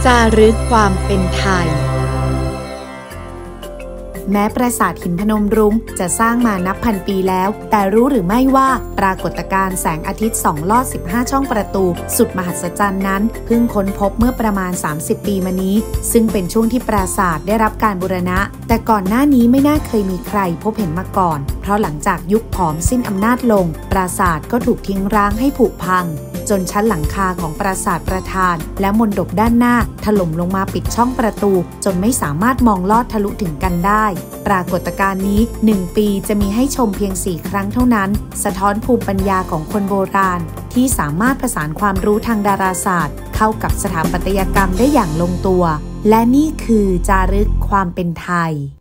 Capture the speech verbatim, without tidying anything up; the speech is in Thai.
จารึกความเป็นไทยแม้ปราสาทหินพนมรุ้งจะสร้างมานับพันปีแล้วแต่รู้หรือไม่ว่าปรากฏการณ์แสงอาทิตย์ส่องลอดสิบห้าช่องประตูสุดมหัศจรรย์นั้นเพิ่งค้นพบเมื่อประมาณสามสิบปีมานี้ซึ่งเป็นช่วงที่ปราสาทได้รับการบูรณะแต่ก่อนหน้านี้ไม่น่าเคยมีใครพบเห็นมาก่อนเพราะหลังจากยุคผอมสิ้นอำนาจลงปราสาทก็ถูกทิ้งร้างให้ผุพังจนชั้นหลังคาของปราสาทประธานและมณฑปด้านหน้าถล่มลงมาปิดช่องประตูจนไม่สามารถมองลอดทะลุถึงกันได้ปรากฏการณ์นี้หนึ่งปีจะมีให้ชมเพียงสี่ครั้งเท่านั้นสะท้อนภูมิปัญญาของคนโบราณที่สามารถผสานความรู้ทางดาราศาสตร์เข้ากับสถาปัตยกรรมได้อย่างลงตัวและนี่คือจารึกความเป็นไทย